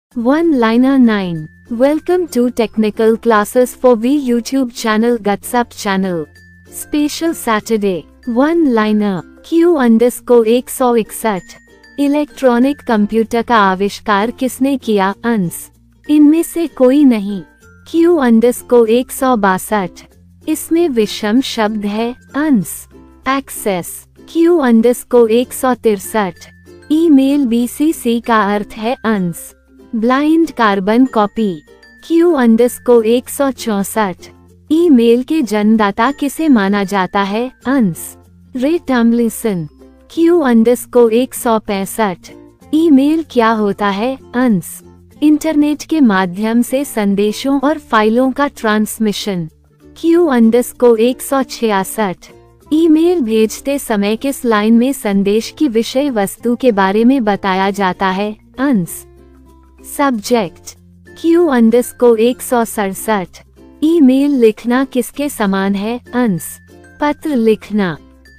One-liner 9. Welcome to technical classes for V YouTube channel Gutsap channel. Special Saturday. One-liner. Q_161. Electronic computer का आविष्कार किसने किया? अंस। इनमें से कोई नहीं। Q_162. इसमें विषम शब्द है। अंस। एक्सेस। Q_163. ईमेल BCC का अर्थ है अंस। Blind carbon copy. Q_164. Email के जन्मदाता किसे माना जाता है? अंस। रे टॉमलिंसन। Q_165. ईमेल क्या होता है? अंस। इंटरनेट के माध्यम से संदेशों और फाइलों का ट्रांसमिशन। Q_166. ईमेल भेजते समय किस लाइन में संदेश की विषय वस्तु के बारे में बताया जाता है? अंस। सब्जेक्ट। Q_167. ईमेल लिखना किसके समान है? अंस। पत्र लिखना।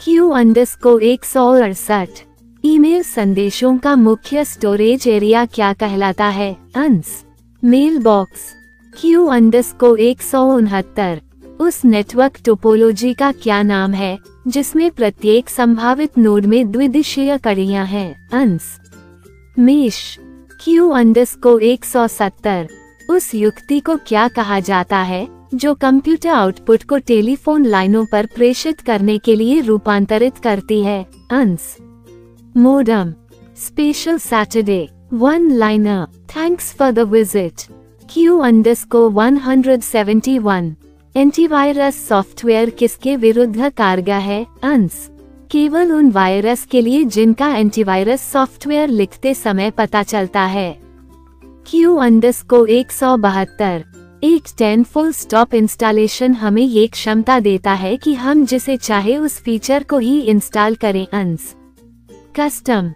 Q_168. ईमेल संदेशों का मुख्य स्टोरेज एरिया क्या कहलाता है? अंस। Mail box. Q_169. उस नेटवर्क टोपोलॉजी का क्या नाम है जिसमें प्रत्येक संभावित नोड में द्विदिशीय कड़ियां हैं? अंस। मेश। Q_170. उस युक्ति को क्या कहा जाता है जो कंप्यूटर आउटपुट को टेलीफोन लाइनों पर प्रेषित करने के लिए रूपांतरित करती है? Ans. Modem. Special Saturday. One liner. Thanks for the visit. Q_171. Antivirus software किसके विरुद्ध कारगर है? अंस। केवल उन वायरस के लिए जिनका एंटीवायरस सॉफ्टवेयर लिखते समय पता चलता है। Q_172. एक 10 फुल स्टॉप इंस्टॉलेशन हमें ये क्षमता देता है कि हम जिसे चाहे उस फीचर को ही इंस्टॉल करें। अंस। कस्टम।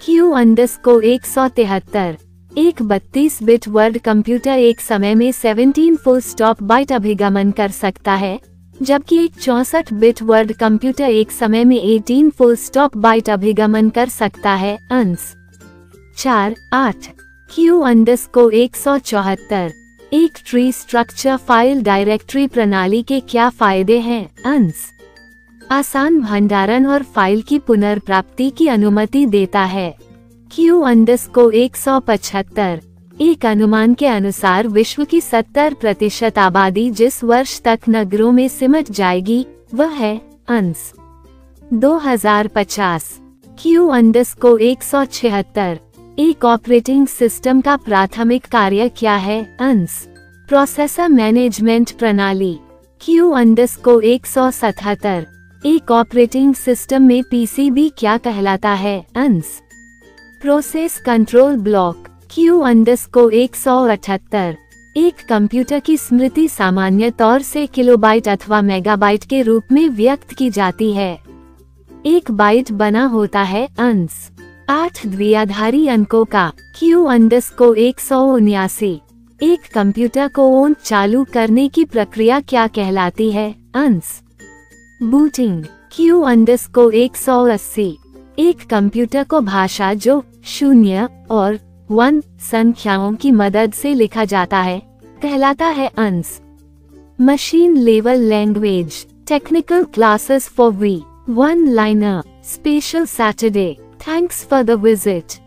Q_173. एक 32 बिट वर्ड कंप्यूटर एक समय में 17 फुल स्टॉप बाइट अभिगमन कर सकता है, जबकि एक 64 बिट वर्ड कंप्यूटर एक समय में 18 फुल स्टॉप बाइट अभिगमन कर सकता है। अंस। 4.8. Q_174. एक ट्री स्ट्रक्चर फाइल डायरेक्टरी प्रणाली के क्या फायदे हैं? अंस। आसान भंडारण और फाइल की पुनर्प्राप्ति की अनुमति देता है। Q_175. एक अनुमान के अनुसार विश्व की 70% आबादी जिस वर्ष तक नगरों में सिमट जाएगी वह है? अंस। 2050. Q_176. एक ऑपरेटिंग सिस्टम का प्राथमिक कार्य क्या है? अंस। प्रोसेसर मैनेजमेंट प्रणाली। Q_177. एक ऑपरेटिंग सिस्टम में PCB क्या कहलाता है? Ans. Process control block. Q_178. एक कंप्यूटर की स्मृति सामान्य तौर से किलोबाइट अथवा मेगाबाइट के रूप में व्यक्त की जाती है। एक बाइट बना होता है। अंस। 8 द्विआधारी अंकों का। Q_179. एक कंप्यूटर को ऑन चालू करने की प्रक्रिया क्या कहलाती है? अंस। बूटिंग। Q_180. एक कंप्यूटर को भाषा जो 0 और 1 संख्याओं की मदद से लिखा जाता है कहलाता है? Ans. Machine level language. Technical classes for we. One liner. Special Saturday. Thanks for the visit.